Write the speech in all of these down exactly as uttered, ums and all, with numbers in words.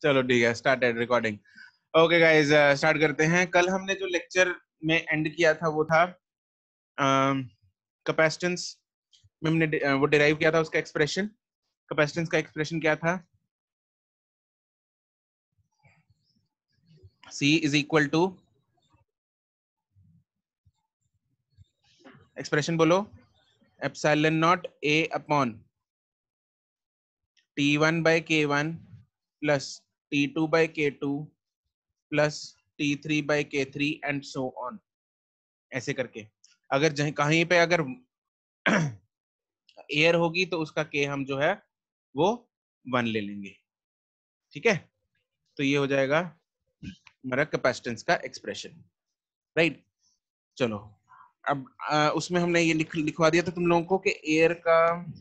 चलो ठीक है, started recording. Okay guys, start करते हैं। कल हमने जो लेक्चर में एंड किया था वो था कैपेसिटेंस में हमने uh, वो डिराइव किया था उसका एक्सप्रेशन। कैपेसिटेंस का एक्सप्रेशन क्या था? C is equal to, expression बोलो, epsilon not A upon T one by K one plus T two by K two plus T three by K three and so on, ऐसे करके। अगर जहीं कहीं पे अगर एयर होगी तो उसका के हम जो है वो वन ले लेंगे। ठीक है, तो ये हो जाएगा हमारा कैपेसिटेंस का एक्सप्रेशन, राइट। चलो अब आ, उसमें हमने ये लिख लिखवा दिया था तुम लोगों को कि एयर का,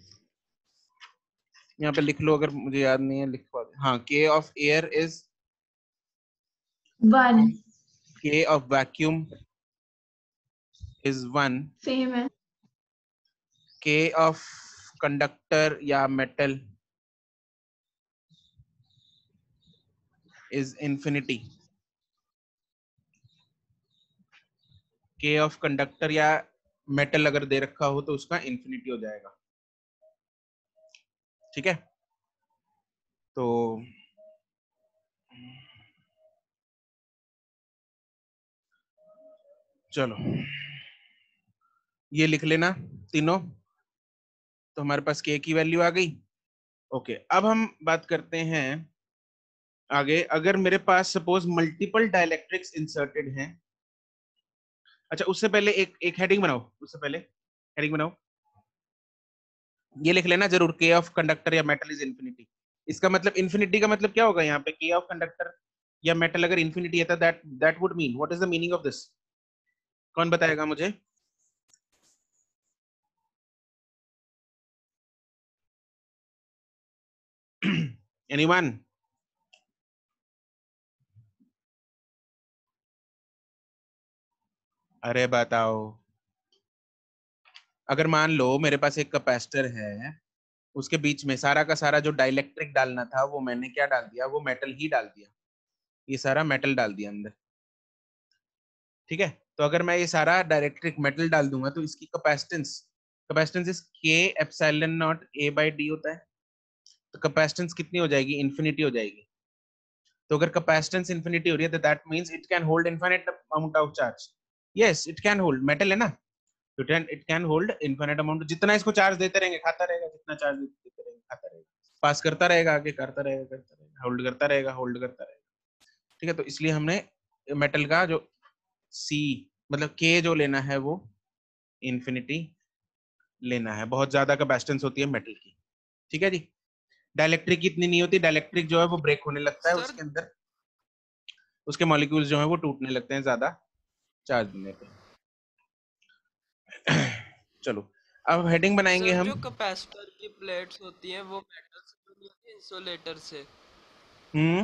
यहाँ पे लिख लो अगर मुझे याद नहीं है, लिखवा दे। हाँ, K of air is one, K of vacuum is one, same है। के ऑफ कंडक्टर या metal is infinity. K of conductor या मेटल अगर दे रखा हो तो उसका इंफिनिटी हो जाएगा। ठीक है, तो चलो ये लिख लेना तीनों, तो हमारे पास के की वैल्यू आ गई। ओके, अब हम बात करते हैं आगे। अगर मेरे पास सपोज मल्टीपल डाइलेक्ट्रिक्स इंसर्टेड हैं, अच्छा उससे पहले एक एक हेडिंग बनाओ, उससे पहले हेडिंग बनाओ, ये लिख लेना जरूर, के ऑफ कंडक्टर या मेटल इज इंफिनिटी। इसका मतलब इंफिनिटी का मतलब क्या होगा यहाँ पे? के ऑफ कंडक्टर या मेटल अगर इंफिनिटी है तो that that would mean, what is the meaning of this? कौन बताएगा मुझे? एनीवन? अरे बताओ। अगर मान लो मेरे पास एक कैपेसिटर है, उसके बीच में सारा का सारा जो डाइलेक्ट्रिक डालना था वो मैंने क्या डाल दिया? वो मेटल ही डाल दिया, ये सारा मेटल डाल दिया अंदर। ठीक है, तो अगर मैं ये सारा डाइलेक्ट्रिक मेटल डाल दूंगा तो इसकी capacitance, capacitance is K epsilon not A by D होता है। तो कैपेसिटेंस कितनी हो जाएगी? इन्फिनिटी हो जाएगी। तो अगर कैपेसिटेंस इन्फिनिटी हो रही है तो that means it can hold infinite amount of charge. Yes, it can hold, metal है ना, तो it can hold infinite amount. जितना इसको चार्ज देते रहेंगे खाता रहेगा, जितना चार्ज देते रहेंगे खाता रहेगा, पास करता रहेगा, आगे करता रहेगा, करता रहेगा, होल्ड करता रहेगा, होल्ड करता रहेगा। ठीक है, तो इसलिए हमने मेटल का जो सी मतलब के जो लेना है वो इन्फिनिटी लेना है। बहुत ज्यादा कैपेसिटेंस होती है मेटल की। ठीक है जी, डाइलेक्ट्रिक की इतनी नहीं होती। डाइलेक्ट्रिक जो है वो ब्रेक होने लगता है, सर उसके अंदर उसके मॉलिक्यूल्स जो है वो टूटने लगते हैं ज्यादा चार्ज देने पे। चलो अब हेडिंग बनाएंगे सर हम। जो कैपेसिटर की प्लेट्स होती हैं वो मेटल से बनी होती है, इंसुलेटर से? हम्म,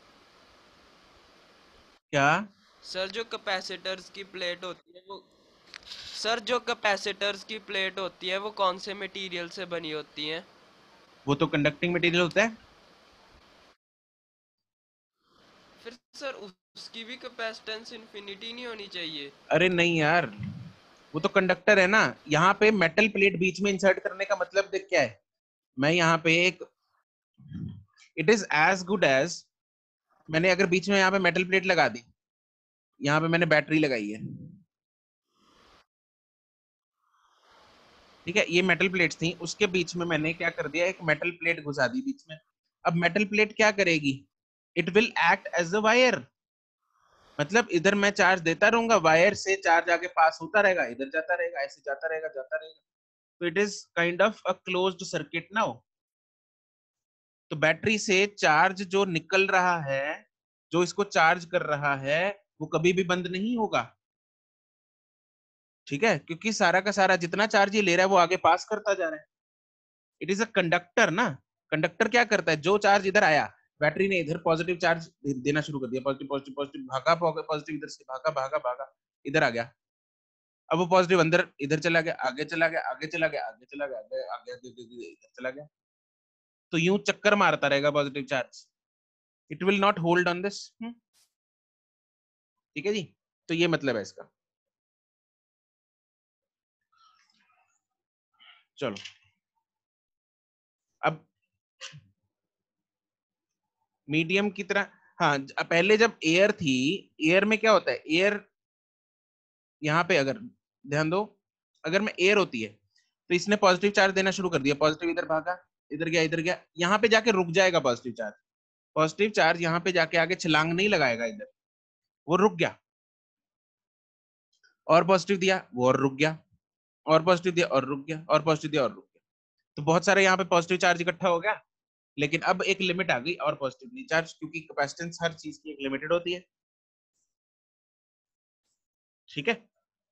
क्या? सर जो कैपेसिटर्स की प्लेट होती है वो सर जो कैपेसिटर्स की प्लेट होती है वो कौन से मटेरियल से बनी होती हैं? वो तो कंडक्टिंग मटेरियल होता है। फिर सर उसकी भी कैपेसिटेंस इन्फिनिटी नहीं होनी चाहिए? अरे नहीं यार, वो तो कंडक्टर है ना। यहाँ पे मेटल प्लेट बीच में इंसर्ट करने का मतलब देख क्या है? मैं यहाँ पे एक, it is as good as, मैंने अगर बीच में यहाँ पे मेटल प्लेट लगा दी, यहाँ पे मैंने बैटरी लगाई है। ठीक है, ये मेटल प्लेट्स थी, उसके बीच में मैंने क्या कर दिया? एक मेटल प्लेट घुसा दी बीच में। अब मेटल प्लेट क्या करेगी? It will act as a wire. मतलब इधर मैं चार्ज देता रहूंगा, वायर से चार्ज आगे पास होता रहेगा, इधर जाता रहेगा, ऐसे जाता रहेगा, जाता रहेगा। तो it is kind of a closed circuit now. तो बैटरी से चार्ज जो निकल रहा है, जो इसको चार्ज कर रहा है, वो कभी भी बंद नहीं होगा। ठीक है, क्योंकि सारा का सारा जितना चार्ज ये ले रहा है वो आगे पास करता जा रहा है। इट इज अ कंडक्टर ना। कंडक्टर क्या करता है? जो चार्ज इधर आया, बैटरी ने इधर पॉजिटिव चार्ज देना शुरू कर दिया, पॉजिटिव पॉजिटिव पॉजिटिव, भागा पॉजिटिव, इधर से भागा भागा भागा, इधर आ गया। अब वो पॉजिटिव अंदर इधर चला गया, आगे चला गया, आगे चला गया, आगे चला गया, आगे आगे आगे इधर चला गया। तो यूं चक्कर मारता रहेगा positive charge, it will not hold on this. ठीक है जी, तो ये मतलब है इसका। चलो अब मीडियम की तरह, हाँ पहले जब एयर थी, एयर में क्या होता है, एयर यहाँ पे अगर ध्यान दो, अगर में एयर होती है तो इसने पॉजिटिव चार्ज देना शुरू कर दिया, पॉजिटिव इधर भागा, इधर गया, इधर गया, यहाँ पे जाके रुक जाएगा पॉजिटिव चार्ज। पॉजिटिव चार्ज यहाँ पे जाके आगे छलांग नहीं लगाएगा इधर, वो रुक गया। और पॉजिटिव दिया वो और रुक गया, और पॉजिटिव दिया और रुक गया, और पॉजिटिव दिया और रुक गया। तो बहुत सारे यहाँ पे पॉजिटिव चार्ज इकट्ठा हो गया, लेकिन अब एक लिमिट आ गई और पॉजिटिव नहीं चार्ज, क्योंकि कैपेसिटेंस हर चीज की एक लिमिटेड होती है। ठीक है,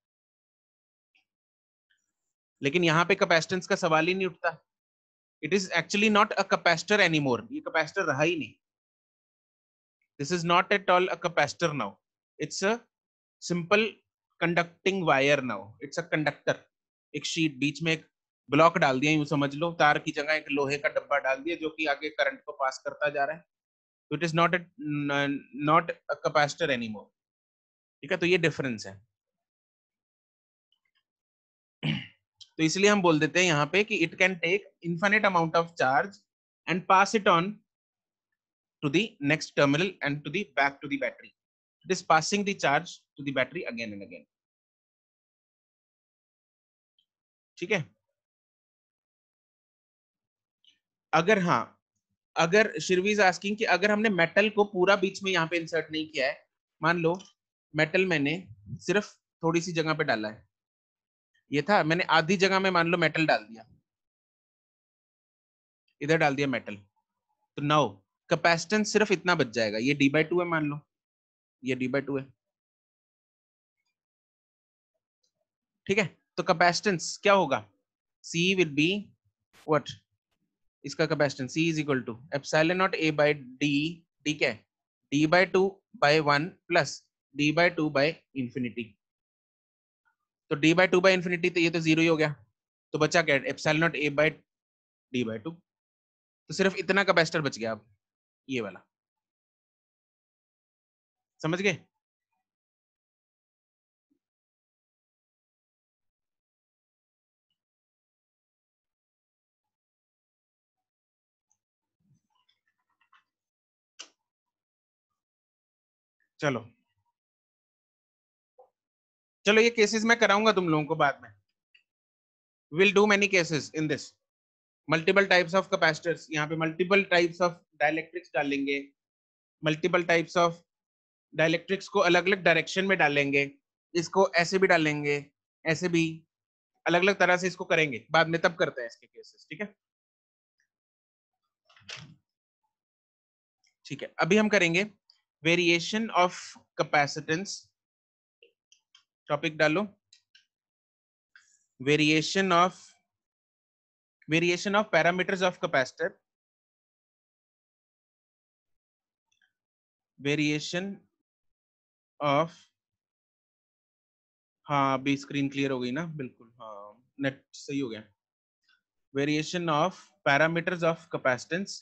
लेकिन यहाँ पे कैपेसिटेंस का सवाल ही नहीं उठता। It is actually not a capacitor anymore, ये कैपेसिटर रहा ही नहीं। This is not at all a capacitor now, it's a simple conducting wire now, it's a conductor. एक शीट बीच में एक ब्लॉक डाल दिया, यूं समझ लो, तार की जगह एक लोहे का डब्बा डाल दिया जो कि आगे करंट को पास करता जा रहा है। तो it is not not a capacitor anymore. ठीक है, तो ये डिफरेंस है। तो इसलिए हम बोल देते हैं यहाँ पे कि it can take infinite amount of charge and pass it on to the next terminal and to the back to the battery. It is passing the charge to the battery again and again. ठीक है, अगर हाँ, अगर शिरवी is asking कि अगर हमने metal को पूरा बीच में यहाँ पे इंसर्ट नहीं किया है, मान लो मेटल मैंने सिर्फ थोड़ी सी जगह पे डाला है, ये था, मैंने आधी जगह में मान लो मेटल डाल दिया, इधर डाल दिया मेटल, तो नाउ कैपेसिटेंस सिर्फ इतना बच जाएगा, ये डी बाई टू है मान लो, ये डी बाई टू है। ठीक है, तो कैपेसिटेंस क्या होगा, C विल बी व्हाट, इसका capacitance C is equal to epsilon not A by D। ठीक है, D by two by one plus D by two by infinity. तो D by two by infinity, तो ये तो zero ही हो गया, तो बचा क्या, epsilon not A by D by two. तो सिर्फ इतना कैपेसिटर बच गया अब, ये वाला, समझ गए। चलो चलो ये केसेस मैं कराऊंगा तुम लोगों को बाद में, will do many cases in this. Multiple types of capacitors, यहाँ पे मल्टीपल टाइप्स ऑफ डाइलेक्ट्रिक्स डालेंगे, मल्टीपल टाइप्स ऑफ डाइलेक्ट्रिक्स को अलग अलग डायरेक्शन में डालेंगे, इसको ऐसे भी डालेंगे, ऐसे भी, अलग अलग तरह से इसको करेंगे बाद में, तब करते हैं इसके केसेस। ठीक है, ठीक है, अभी हम करेंगे वेरिएशन ऑफ कैपेसिटेंस। टॉपिक डालो, variation of variation of parameters of capacitor, variation of, हाँ अभी स्क्रीन क्लियर हो गई ना, बिल्कुल, हाँ नेट सही हो गया। Variation of parameters of capacitance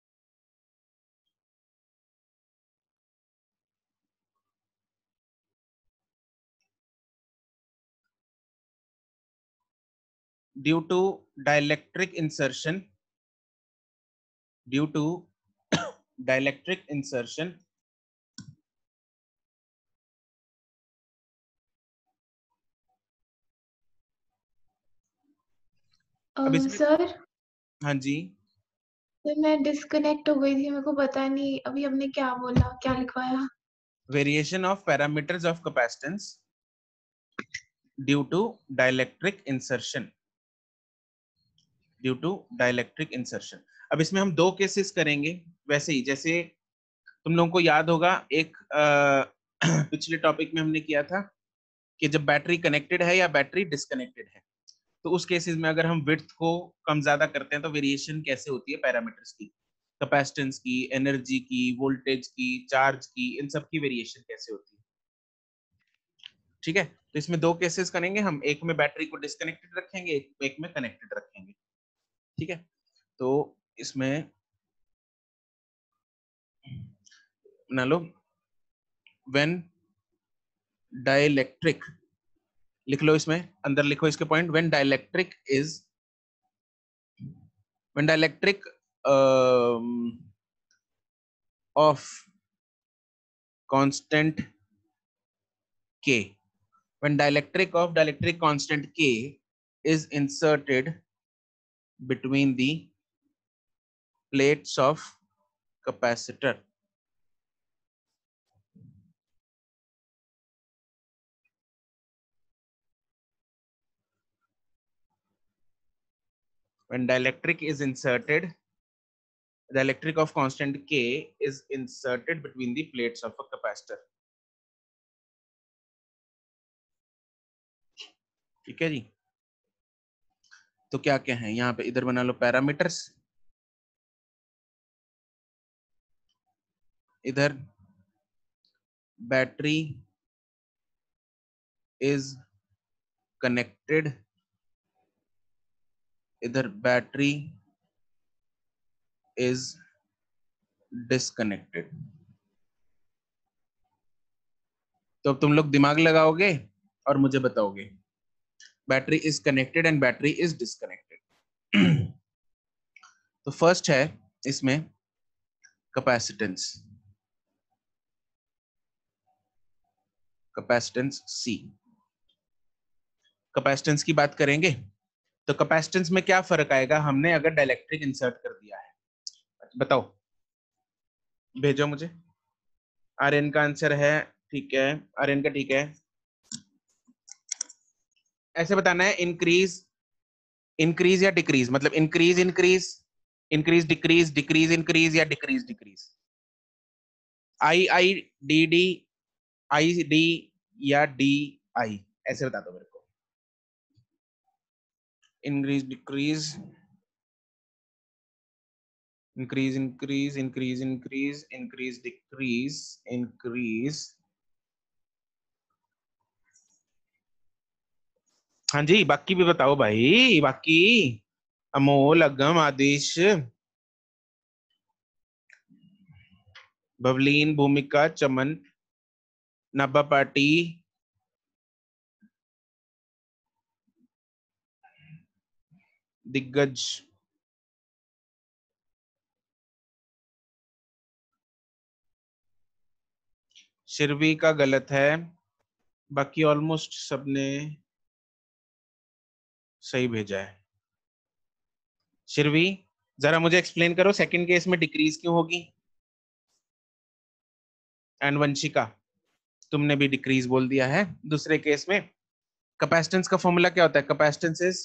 due to dielectric insertion, due to dielectric insertion अब इसमें, सर हाँ जी, सर मैं डिस्कनेक्ट हो गई थी, मेरे को पता नहीं अभी हमने क्या बोला, क्या लिखवाया। Variation of parameters of capacitance due to dielectric insertion, due to dielectric insertion. अब इसमें हम दो केसेस करेंगे, वैसे ही जैसे तुम लोगों को याद होगा, एक आ, पिछले टॉपिक में हमने किया था कि जब बैटरी कनेक्टेड है या बैटरी डिस्कनेक्टेड है, तो उस केसेस में अगर हम विड्थ को कम ज्यादा करते हैं तो वेरिएशन कैसे होती है पैरामीटर्स की, कैपेसिटेंस की, एनर्जी की, वोल्टेज की, चार्ज की, इन सब की वेरिएशन कैसे होती है। ठीक है, तो इसमें दो केसेस करेंगे हम, एक में बैटरी को डिस्कनेक्टेड रखेंगे, एक में कनेक्टेड रखेंगे। ठीक है, तो इसमें बना लो, व्हेन डाइलेक्ट्रिक, लिख लो इसमें अंदर लिखो इसके point, when dielectric is when dielectric of constant k, when dielectric of dielectric constant k is inserted between the plates of capacitor, when dielectric is inserted dielectric of constant k is inserted between the plates of a capacitor. ठीक है जी। तो क्या क्या है यहाँ पे, इधर बना लो पैरामीटर्स, इधर बैटरी इज कनेक्टेड, इधर बैटरी इज डिसकनेक्टेड। तो अब तुम लोग दिमाग लगाओगे और मुझे बताओगे, battery is connected and battery is disconnected. तो फर्स्ट है इसमें कैपेसिटेंस, कैपेसिटेंस C। कैपेसिटेंस की बात करेंगे तो कैपेसिटेंस में क्या फर्क आएगा, हमने अगर डाइलेक्ट्रिक इंसर्ट कर दिया है, बताओ, भेजो मुझे। आर्यन का आंसर है, ठीक है, आर्यन का ठीक है। ऐसे बताना है, इंक्रीज इंक्रीज या डिक्रीज, मतलब increase increase increase decrease decrease increase या decrease decrease, I I D D I D या डी आई, ऐसे बता दो मेरे को। Increase decrease increase increase increase increase increase decrease increase, हाँ जी, बाकी भी बताओ भाई, बाकी अमोल, अगम, आदिश, बवलीन, भूमिका, चमन, नब्बा पार्टी, दिग्गज, शिरवी का गलत है, बाकी ऑलमोस्ट सबने सही भेजा है। शिरवी जरा मुझे एक्सप्लेन करो, सेकंड केस में डिक्रीज क्यों होगी? एंड वंशिका तुमने भी डिक्रीज बोल दिया है। दूसरे केस में कैपेसिटेंस का फॉर्मूला क्या होता है? Capacitance is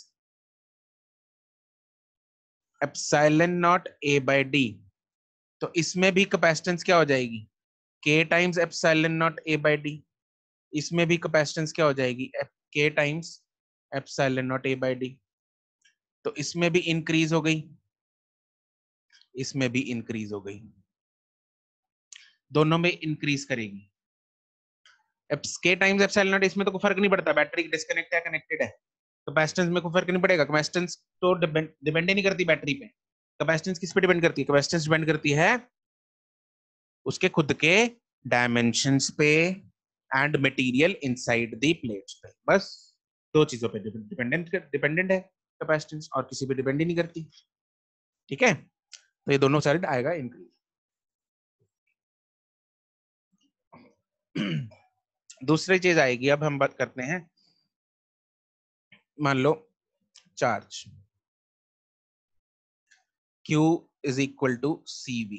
epsilon not A by D. तो इसमें भी कैपेसिटेंस क्या हो जाएगी? K times epsilon not A by D. इसमें भी कैपेसिटेंस क्या हो जाएगी? K times epsilon not A by D. तो इसमें भी इंक्रीज हो गई, इसमें भी इंक्रीज हो गई, दोनों में इंक्रीज करेगी। के टाइम्स एप्सिलॉन नॉट, इसमें तो कोई फर्क नहीं पड़ता, बैटरी डिस्कनेक्ट है कनेक्टेड है, कैपेसिटेंस में कोई फर्क नहीं पड़ेगा। कैपेसिटेंस तो डिपेंड ही नहीं करती बैटरी पे। कैपेसिटेंस किस पे डिपेंड करती है? कैपेसिटेंस डिपेंड करती है उसके खुद के डायमेंशंस पे and material inside the plates पे। बस दो चीजों पे डिपेंडेंट डिपेंडेंट है कैपेसिटेंस, और किसी पे डिपेंड ही नहीं करती। ठीक है, तो ये दोनों साइड आएगा इंक्रीज। दूसरी चीज आएगी, अब हम बात करते हैं, मान लो charge Q is equal to C V।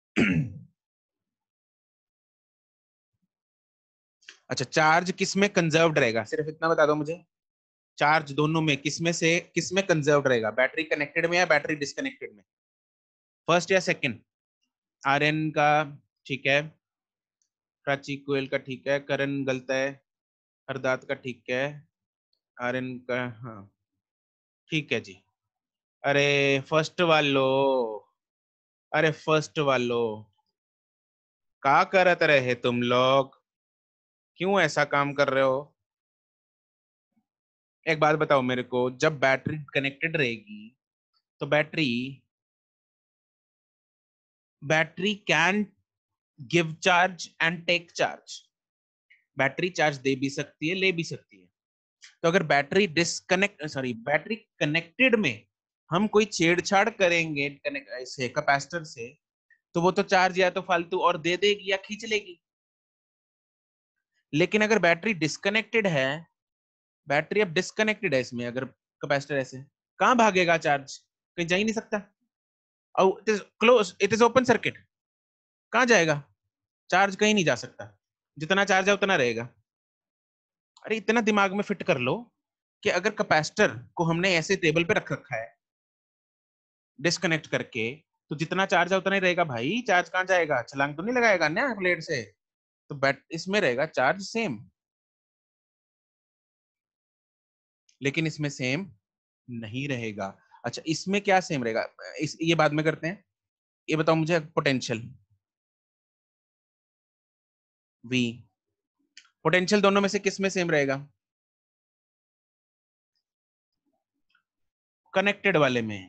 अच्छा, चार्ज किस में कंजर्व्ड रहेगा, सिर्फ इतना बता दो मुझे। चार्ज दोनों में किस में से किस में कंजर्व्ड रहेगा? बैटरी कनेक्टेड में या बैटरी डिस्कनेक्टेड में? फर्स्ट या सेकंड? आर्यन का ठीक है, प्राची गोयल का ठीक है, करण गलत है, हरदात का ठीक है, आर्यन का हाँ ठीक है जी। अरे फर्स्ट वालो, अरे फर्स्ट वालो क्या करत रहे तुम लोग, क्यों ऐसा काम कर रहे हो? एक बात बताओ मेरे को, जब बैटरी कनेक्टेड रहेगी तो battery battery can give charge and take charge. Battery charge दे भी सकती है, ले भी सकती है। तो अगर battery disconnect sorry battery connected में हम कोई छेड़छाड़ करेंगे से कैपेसिटर से, तो वो तो चार्ज या तो फालतू और दे देगी या खींच लेगी। लेकिन अगर बैटरी डिस्कनेक्टेड है, बैटरी अब डिस्कनेक्टेड है इसमें, अगर कैपेसिटर ऐसे, कहां भागेगा चार्ज? कहीं जा ही नहीं सकता। और it is close, it is open circuit, कहां जाएगा चार्ज? कहीं नहीं जा सकता, जितना चार्ज है उतना रहेगा। अरे इतना दिमाग में फिट कर लो कि अगर कैपेसिटर को हमने ऐसे टेबल पे रख रखा है डिस्कनेक्ट करके, तो जितना चार्ज है उतना ही रहेगा भाई। चार्ज कहां जाएगा? छलांग तो नहीं लगाएगा ना प्लेट से। तो बैट इसमें रहेगा चार्ज सेम, लेकिन इसमें सेम नहीं रहेगा। अच्छा, इसमें क्या सेम रहेगा? इस ये बाद में करते हैं। ये बताओ मुझे, पोटेंशियल वी, पोटेंशियल दोनों में से किस में सेम रहेगा? कनेक्टेड वाले में।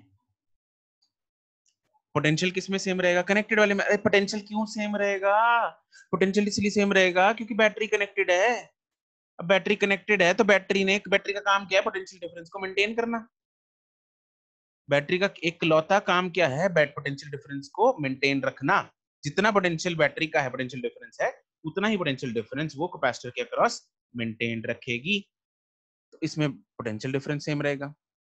पोटेंशियल किस में सेम रहेगा? कनेक्टेड वाले में। अरे पोटेंशियल क्यों सेम रहेगा? पोटेंशियल इसलिए सेम रहेगा क्योंकि बैटरी कनेक्टेड है। अब बैटरी कनेक्टेड है तो बैटरी ने बैटरी का काम क्या है? पोटेंशियल डिफरेंस को मेंटेन करना। बैटरी का एक लौता काम क्या है? बैट पोटेंशियल डिफरेंस को मेंटेन रखना। जितना पोटेंशियल बैटरी का है पोटेंशियल डिफरेंस है, उतना ही पोटेंशियल डिफरेंस वो कैपेसिटर के अक्रॉस मेंटेन रखेगी। तो इसमें पोटेंशियल डिफरेंस सेम रहेगा।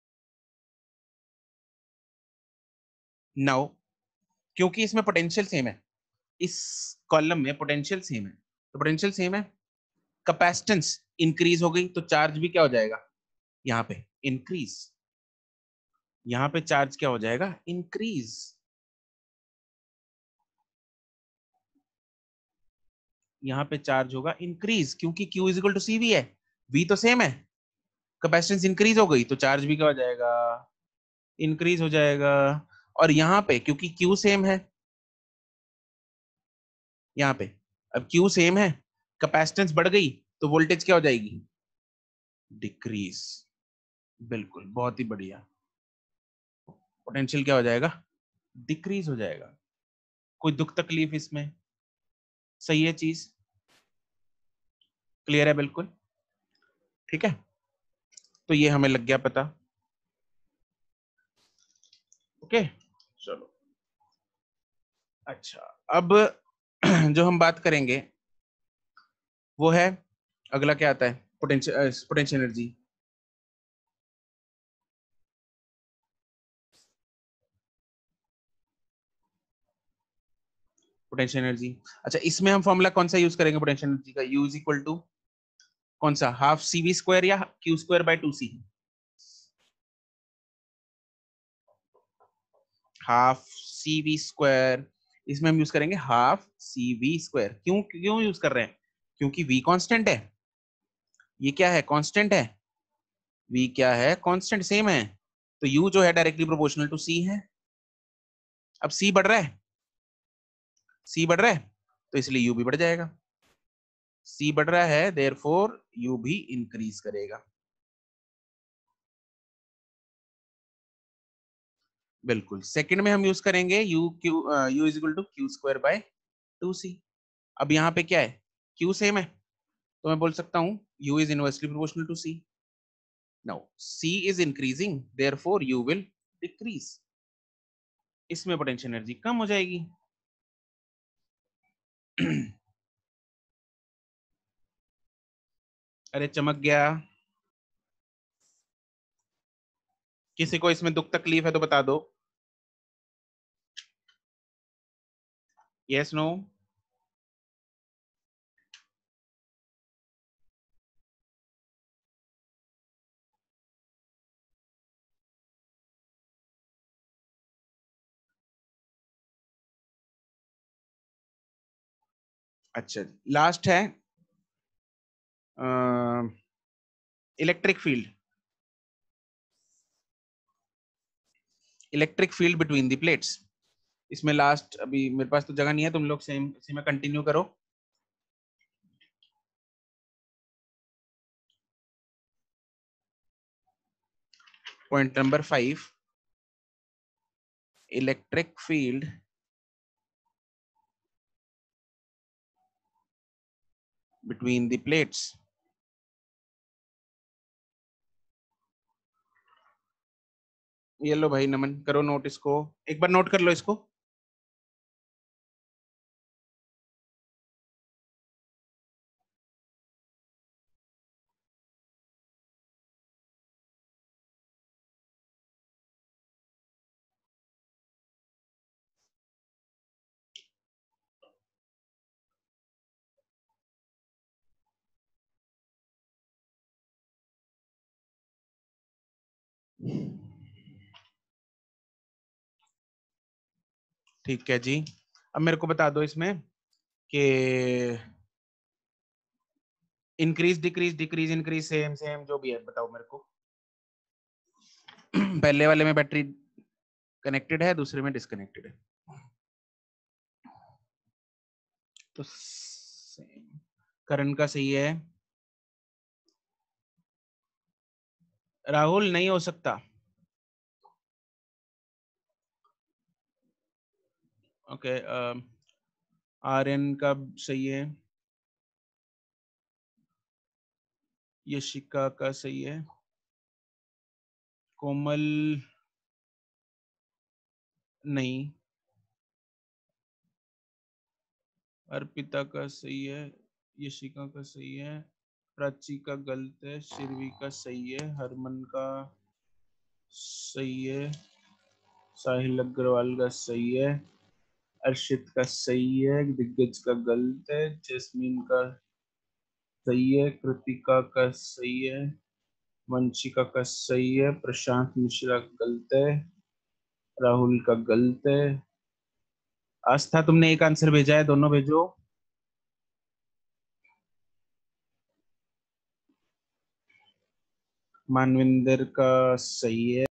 नाउ क्योंकि इसमें पोटेंशियल सेम है, इस कॉलम में पोटेंशियल सेम है, तो पोटेंशियल सेम है, कैपेसिटेंस इंक्रीज हो गई तो चार्ज भी क्या हो जाएगा? यहाँ पे इंक्रीज। यहाँ पे चार्ज क्या हो जाएगा? इंक्रीज। यहाँ पे चार्ज होगा इंक्रीज, क्योंकि Q is equal to C V है, V तो सेम है। कैपेसिटेंस इंक्रीज हो गई तो चार्ज भी क्या हो जाएगा? इंक्रीज हो जाएगा। और यहाँ पे क्योंकि Q सेम है, यहाँ पे अब Q सेम है, कैपेसिटेंस बढ़ गई तो वोल्टेज क्या हो जाएगी? डिक्रीज। बिल्कुल, बहुत ही बढ़िया। पोटेंशियल क्या हो जाएगा? डिक्रीज हो जाएगा। कोई दुख तकलीफ इसमें? सही है चीज? क्लियर है? बिल्कुल ठीक है। तो ये हमें लग गया पता। ओके चलो। अच्छा, अब जो हम बात करेंगे वो है, अगला क्या आता है? Potential potential energy. Potential energy. अच्छा, इसमें हम फॉर्मूला कौन सा यूज करेंगे पोटेंशियल एनर्जी का? यू इज इक्वल टू कौन सा? हाफ सी वी स्क्वायर या Q square by two C? Half C V square. इसमें हम यूज करेंगे हाफ सी वी स्क्वायर। क्यों क्यों यूज कर रहे हैं? क्योंकि v कांस्टेंट है। ये क्या है? कांस्टेंट है। v क्या है? कांस्टेंट, सेम है। तो u जो है डायरेक्टली प्रोपोर्शनल टू c है। अब c बढ़ रहा है, c बढ़ रहा है तो इसलिए u भी बढ़ जाएगा। c बढ़ रहा है, देयरफॉर u भी इंक्रीज करेगा। बिल्कुल। सेकंड में हम यूज करेंगे u q u is equal to Q square by two C. अब यहाँ पे क्या है? q सेम है तो मैं बोल सकता हूँ u is inversely proportional to c। Now c is increasing, therefore u will decrease. इसमें पोटेंशियल एनर्जी कम हो जाएगी। अरे चमक गया। किसी को इसमें दुख तकलीफ है तो बता दो। Yes no? अच्छा, लास्ट है electric field. Electric field between the plates. इसमें लास्ट, अभी मेरे पास तो जगह नहीं है, तुम लोग सेम इसी में कंटिन्यू करो। Point number five, electric field between the plates. ये लो भाई नमन, करो नोट इसको, एक बार नोट कर लो इसको। ठीक है जी, अब मेरे को बता दो इसमें कि increase decrease decrease increase same same जो भी है बताओ मेरे को। पहले वाले में बैटरी कनेक्टेड है, दूसरे में डिस्कनेक्टेड है, तो सेम करंट का सही है। राहुल नहीं हो सकता। ओके, आर एन का सही है, यशिका का सही है, कोमल नहीं, अर्पिता का सही है, यशिका का सही है, प्राची का गलत है, शिरवी का सही है, हरमन का सही है, साहिल अग्रवाल का सही है, अर्शित का सही है, दिग्गज का गलत है, जैस्मीन का सही है, कृतिका का सही है, वंशिका का सही है, प्रशांत मिश्रा गलत है, राहुल का गलत है, आस्था तुमने एक आंसर भेजा है, दोनों भेजो। मानविंदर का सही है।